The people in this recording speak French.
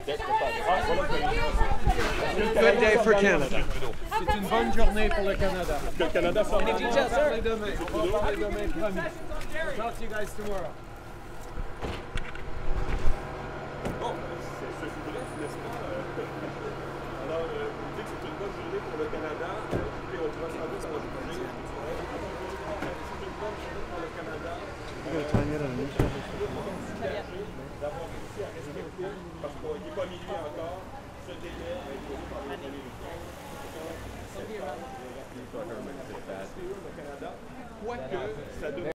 Good day for Canada. C'est une bonne journée pour le Canada. Que le Canada s'en va. On va parler demain. On va parler demain, promis. I'll talk to you guys tomorrow. Bon, c'est bref, n'est-ce pas? Alors, vous dites que c'est une bonne journée pour le Canada. Écoutez, on pourra sans doute en juger. C'est une bonne journée pour le Canada. D'avoir réussi à respecter, parce qu'il n'est pas minuit encore, ce délai imposé par les Américains. Le Canada, quoique ça devrait